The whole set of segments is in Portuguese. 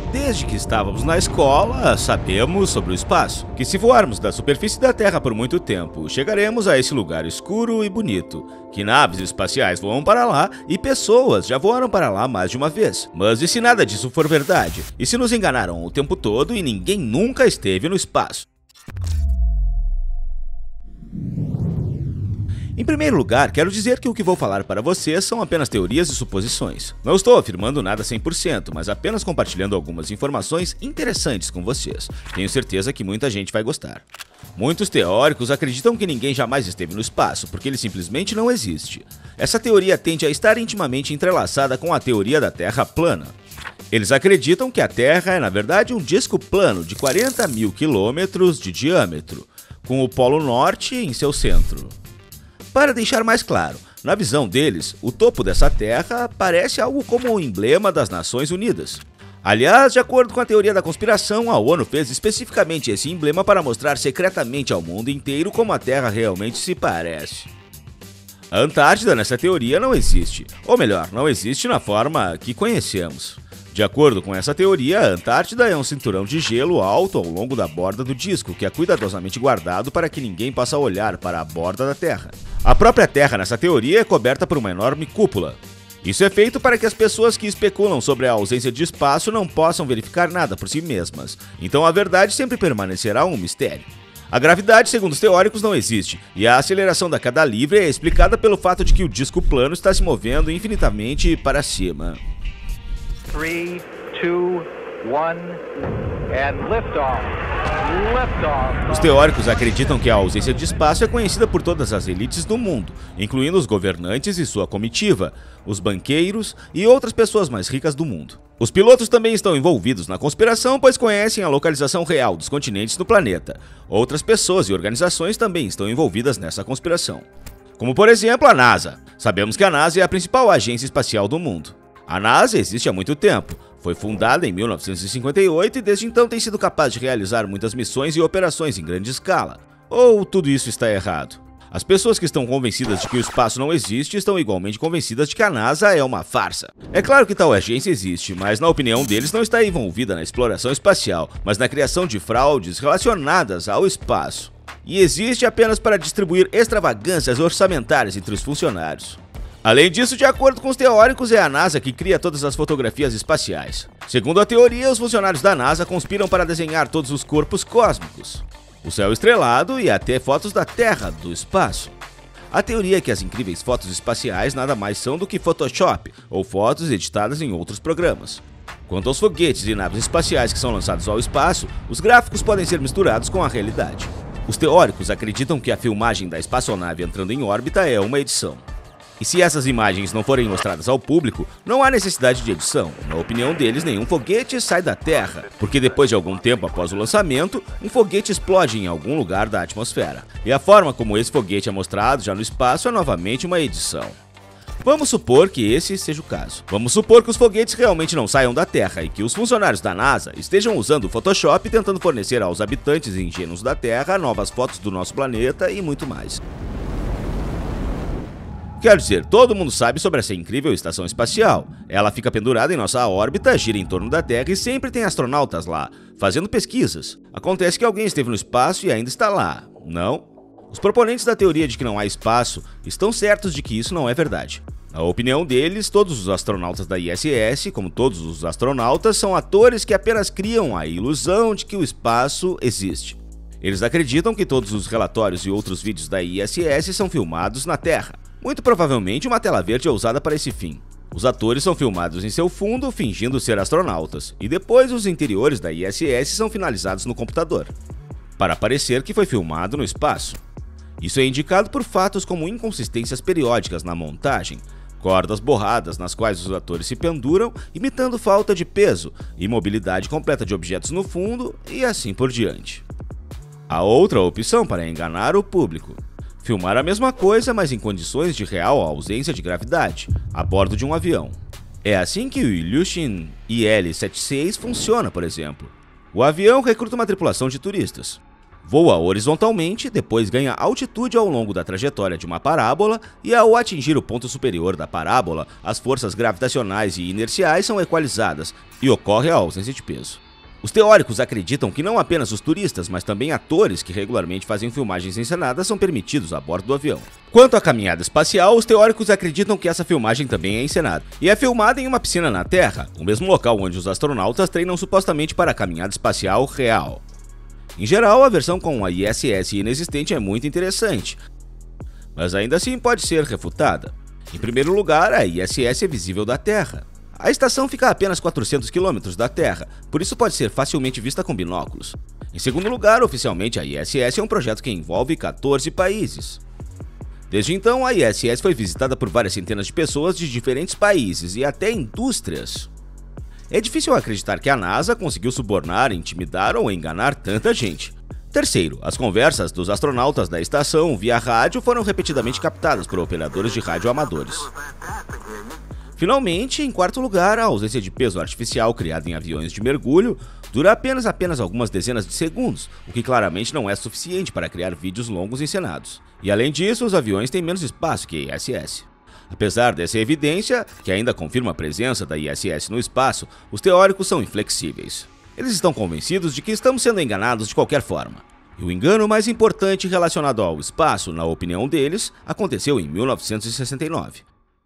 Desde que estávamos na escola, sabemos sobre o espaço, que se voarmos da superfície da Terra por muito tempo, chegaremos a esse lugar escuro e bonito, que naves espaciais voam para lá e pessoas já voaram para lá mais de uma vez. Mas e se nada disso for verdade? E se nos enganaram o tempo todo e ninguém nunca esteve no espaço? Em primeiro lugar, quero dizer que o que vou falar para vocês são apenas teorias e suposições. Não estou afirmando nada 100%, mas apenas compartilhando algumas informações interessantes com vocês. Tenho certeza que muita gente vai gostar. Muitos teóricos acreditam que ninguém jamais esteve no espaço, porque ele simplesmente não existe. Essa teoria tende a estar intimamente entrelaçada com a teoria da Terra plana. Eles acreditam que a Terra é, na verdade, um disco plano de 40 mil quilômetros de diâmetro, com o Polo Norte em seu centro. Para deixar mais claro, na visão deles, o topo dessa terra parece algo como o emblema das Nações Unidas. Aliás, de acordo com a teoria da conspiração, a ONU fez especificamente esse emblema para mostrar secretamente ao mundo inteiro como a Terra realmente se parece. A Antártida nessa teoria não existe, ou melhor, não existe na forma que conhecemos. De acordo com essa teoria, a Antártida é um cinturão de gelo alto ao longo da borda do disco, que é cuidadosamente guardado para que ninguém possa olhar para a borda da Terra. A própria Terra nessa teoria é coberta por uma enorme cúpula. Isso é feito para que as pessoas que especulam sobre a ausência de espaço não possam verificar nada por si mesmas. Então a verdade sempre permanecerá um mistério. A gravidade, segundo os teóricos, não existe, e a aceleração da queda livre é explicada pelo fato de que o disco plano está se movendo infinitamente para cima. 3, 2, 1, and liftoff. Liftoff. Os teóricos acreditam que a ausência de espaço é conhecida por todas as elites do mundo, incluindo os governantes e sua comitiva, os banqueiros e outras pessoas mais ricas do mundo. Os pilotos também estão envolvidos na conspiração, pois conhecem a localização real dos continentes no planeta. Outras pessoas e organizações também estão envolvidas nessa conspiração. Como por exemplo a NASA. Sabemos que a NASA é a principal agência espacial do mundo. A NASA existe há muito tempo. Foi fundada em 1958 e desde então tem sido capaz de realizar muitas missões e operações em grande escala. Ou tudo isso está errado? As pessoas que estão convencidas de que o espaço não existe estão igualmente convencidas de que a NASA é uma farsa. É claro que tal agência existe, mas na opinião deles não está envolvida na exploração espacial, mas na criação de fraudes relacionadas ao espaço. E existe apenas para distribuir extravagâncias orçamentárias entre os funcionários. Além disso, de acordo com os teóricos, é a NASA que cria todas as fotografias espaciais. Segundo a teoria, os funcionários da NASA conspiram para desenhar todos os corpos cósmicos, o céu estrelado e até fotos da Terra do espaço. A teoria é que as incríveis fotos espaciais nada mais são do que Photoshop ou fotos editadas em outros programas. Quanto aos foguetes e naves espaciais que são lançados ao espaço, os gráficos podem ser misturados com a realidade. Os teóricos acreditam que a filmagem da espaçonave entrando em órbita é uma edição. E se essas imagens não forem mostradas ao público, não há necessidade de edição. Na opinião deles, nenhum foguete sai da Terra, porque depois de algum tempo após o lançamento, um foguete explode em algum lugar da atmosfera. E a forma como esse foguete é mostrado já no espaço é novamente uma edição. Vamos supor que esse seja o caso. Vamos supor que os foguetes realmente não saiam da Terra e que os funcionários da NASA estejam usando o Photoshop tentando fornecer aos habitantes ingênuos da Terra novas fotos do nosso planeta e muito mais. Quero dizer, todo mundo sabe sobre essa incrível estação espacial. Ela fica pendurada em nossa órbita, gira em torno da Terra e sempre tem astronautas lá, fazendo pesquisas. Acontece que alguém esteve no espaço e ainda está lá, não? Os proponentes da teoria de que não há espaço estão certos de que isso não é verdade. Na opinião deles, todos os astronautas da ISS, como todos os astronautas, são atores que apenas criam a ilusão de que o espaço existe. Eles acreditam que todos os relatórios e outros vídeos da ISS são filmados na Terra. Muito provavelmente uma tela verde é usada para esse fim. Os atores são filmados em seu fundo, fingindo ser astronautas, e depois os interiores da ISS são finalizados no computador, para parecer que foi filmado no espaço. Isso é indicado por fatos como inconsistências periódicas na montagem, cordas borradas nas quais os atores se penduram, imitando falta de peso, imobilidade completa de objetos no fundo e assim por diante. Há outra opção para enganar o público. Filmar a mesma coisa, mas em condições de real ausência de gravidade, a bordo de um avião. É assim que o Ilyushin IL-76 funciona, por exemplo. O avião recruta uma tripulação de turistas. Voa horizontalmente, depois ganha altitude ao longo da trajetória de uma parábola e, ao atingir o ponto superior da parábola, as forças gravitacionais e inerciais são equalizadas e ocorre a ausência de peso. Os teóricos acreditam que não apenas os turistas, mas também atores que regularmente fazem filmagens encenadas são permitidos a bordo do avião. Quanto à caminhada espacial, os teóricos acreditam que essa filmagem também é encenada, e é filmada em uma piscina na Terra, o mesmo local onde os astronautas treinam supostamente para a caminhada espacial real. Em geral, a versão com a ISS inexistente é muito interessante, mas ainda assim pode ser refutada. Em primeiro lugar, a ISS é visível da Terra. A estação fica a apenas 400 km da Terra, por isso pode ser facilmente vista com binóculos. Em segundo lugar, oficialmente a ISS é um projeto que envolve 14 países. Desde então, a ISS foi visitada por várias centenas de pessoas de diferentes países e até indústrias. É difícil acreditar que a NASA conseguiu subornar, intimidar ou enganar tanta gente. Terceiro, as conversas dos astronautas da estação via rádio foram repetidamente captadas por operadores de rádio amadores. Finalmente, em quarto lugar, a ausência de peso artificial criada em aviões de mergulho dura apenas algumas dezenas de segundos, o que claramente não é suficiente para criar vídeos longos encenados. E além disso, os aviões têm menos espaço que a ISS. Apesar dessa evidência, que ainda confirma a presença da ISS no espaço, os teóricos são inflexíveis. Eles estão convencidos de que estamos sendo enganados de qualquer forma. E o engano mais importante relacionado ao espaço, na opinião deles, aconteceu em 1969.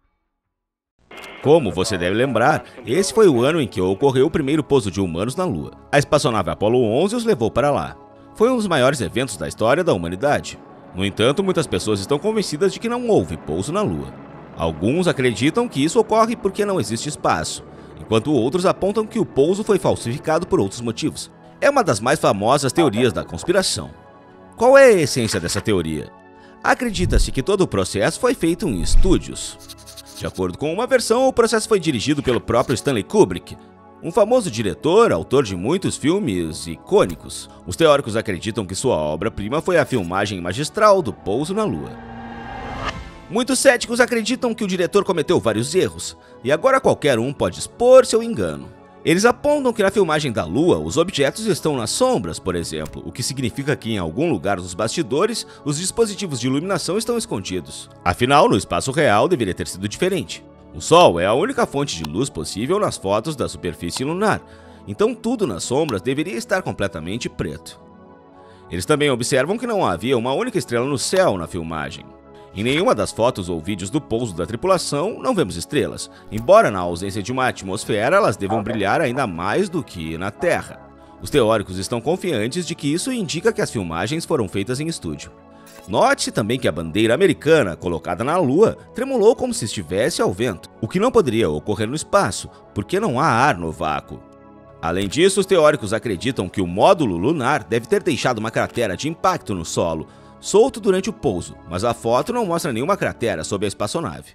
Como você deve lembrar, esse foi o ano em que ocorreu o primeiro pouso de humanos na Lua. A espaçonave Apollo 11 os levou para lá. Foi um dos maiores eventos da história da humanidade. No entanto, muitas pessoas estão convencidas de que não houve pouso na Lua. Alguns acreditam que isso ocorre porque não existe espaço, enquanto outros apontam que o pouso foi falsificado por outros motivos. É uma das mais famosas teorias da conspiração. Qual é a essência dessa teoria? Acredita-se que todo o processo foi feito em estúdios. De acordo com uma versão, o processo foi dirigido pelo próprio Stanley Kubrick, um famoso diretor, autor de muitos filmes icônicos. Os teóricos acreditam que sua obra-prima foi a filmagem magistral do pouso na Lua. Muitos céticos acreditam que o diretor cometeu vários erros, e agora qualquer um pode expor seu engano. Eles apontam que na filmagem da Lua, os objetos estão nas sombras, por exemplo, o que significa que em algum lugar dos bastidores, os dispositivos de iluminação estão escondidos. Afinal, no espaço real deveria ter sido diferente. O Sol é a única fonte de luz possível nas fotos da superfície lunar, então tudo nas sombras deveria estar completamente preto. Eles também observam que não havia uma única estrela no céu na filmagem. Em nenhuma das fotos ou vídeos do pouso da tripulação, não vemos estrelas, embora na ausência de uma atmosfera elas devam brilhar ainda mais do que na Terra. Os teóricos estão confiantes de que isso indica que as filmagens foram feitas em estúdio. Note-se também que a bandeira americana, colocada na Lua, tremulou como se estivesse ao vento, o que não poderia ocorrer no espaço, porque não há ar no vácuo. Além disso, os teóricos acreditam que o módulo lunar deve ter deixado uma cratera de impacto no solo, solto durante o pouso, mas a foto não mostra nenhuma cratera sob a espaçonave.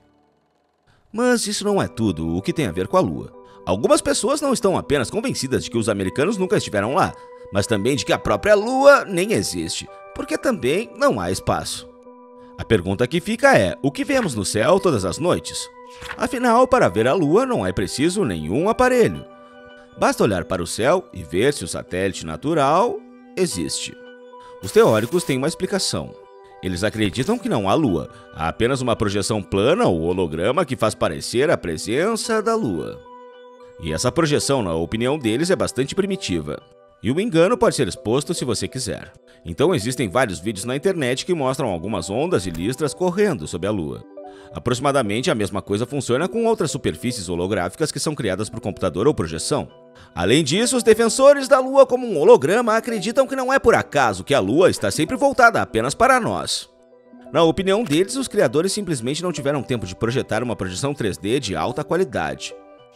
Mas isso não é tudo o que tem a ver com a Lua. Algumas pessoas não estão apenas convencidas de que os americanos nunca estiveram lá, mas também de que a própria Lua nem existe, porque também não há espaço. A pergunta que fica é, o que vemos no céu todas as noites? Afinal, para ver a Lua não é preciso nenhum aparelho. Basta olhar para o céu e ver se o satélite natural existe. Os teóricos têm uma explicação. Eles acreditam que não há Lua, há apenas uma projeção plana ou holograma que faz parecer a presença da Lua. E essa projeção, na opinião deles, é bastante primitiva. E o engano pode ser exposto se você quiser. Então existem vários vídeos na internet que mostram algumas ondas e listras correndo sob a Lua. Aproximadamente a mesma coisa funciona com outras superfícies holográficas que são criadas por computador ou projeção. Além disso, os defensores da Lua como um holograma acreditam que não é por acaso que a Lua está sempre voltada apenas para nós. Na opinião deles, os criadores simplesmente não tiveram tempo de projetar uma projeção 3D de alta qualidade.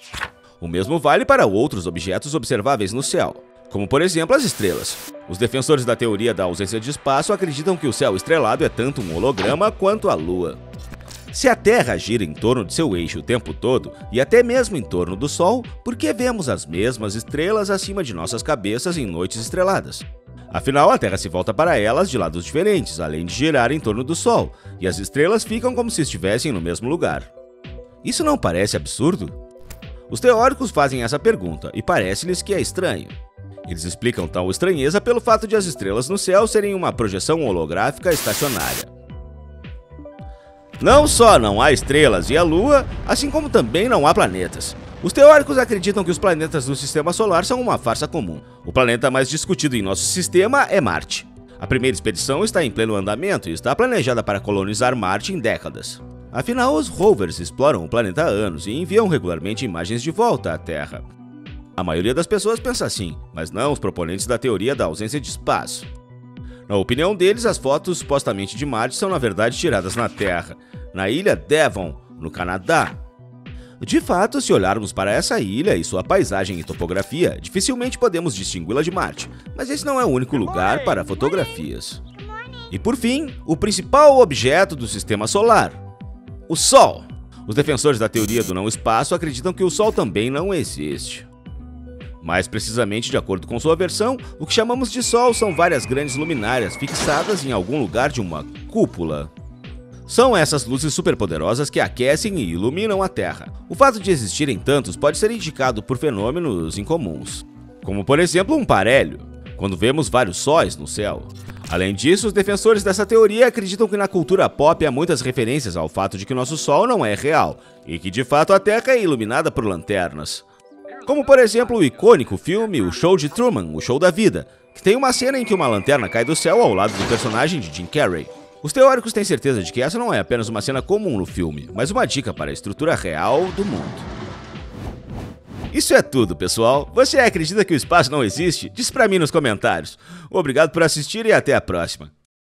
O mesmo vale para outros objetos observáveis no céu, como por exemplo as estrelas. Os defensores da teoria da ausência de espaço acreditam que o céu estrelado é tanto um holograma quanto a Lua. Se a Terra gira em torno de seu eixo o tempo todo, e até mesmo em torno do Sol, por que vemos as mesmas estrelas acima de nossas cabeças em noites estreladas? Afinal, a Terra se volta para elas de lados diferentes, além de girar em torno do Sol, e as estrelas ficam como se estivessem no mesmo lugar. Isso não parece absurdo? Os teóricos fazem essa pergunta, e parece-lhes que é estranho. Eles explicam tal estranheza pelo fato de as estrelas no céu serem uma projeção holográfica estacionária. Não só não há estrelas e a Lua, assim como também não há planetas. Os teóricos acreditam que os planetas do Sistema Solar são uma farsa comum. O planeta mais discutido em nosso sistema é Marte. A primeira expedição está em pleno andamento e está planejada para colonizar Marte em décadas. Afinal, os rovers exploram o planeta há anos e enviam regularmente imagens de volta à Terra. A maioria das pessoas pensa assim, mas não os proponentes da teoria da ausência de espaço. Na opinião deles, as fotos supostamente de Marte são na verdade tiradas na Terra, na ilha Devon, no Canadá. De fato, se olharmos para essa ilha e sua paisagem e topografia, dificilmente podemos distingui-la de Marte, mas esse não é o único lugar para fotografias. E por fim, o principal objeto do Sistema Solar: o Sol. Os defensores da teoria do não espaço acreditam que o Sol também não existe. Mais precisamente, de acordo com sua versão, o que chamamos de Sol são várias grandes luminárias fixadas em algum lugar de uma cúpula. São essas luzes superpoderosas que aquecem e iluminam a Terra. O fato de existirem tantos pode ser indicado por fenômenos incomuns, como por exemplo um parélio, quando vemos vários sóis no céu. Além disso, os defensores dessa teoria acreditam que na cultura pop há muitas referências ao fato de que nosso Sol não é real, e que de fato a Terra é iluminada por lanternas. Como por exemplo o icônico filme O Show de Truman, O Show da Vida, que tem uma cena em que uma lanterna cai do céu ao lado do personagem de Jim Carrey. Os teóricos têm certeza de que essa não é apenas uma cena comum no filme, mas uma dica para a estrutura real do mundo. Isso é tudo, pessoal. Você acredita que o espaço não existe? Diz pra mim nos comentários. Obrigado por assistir e até a próxima.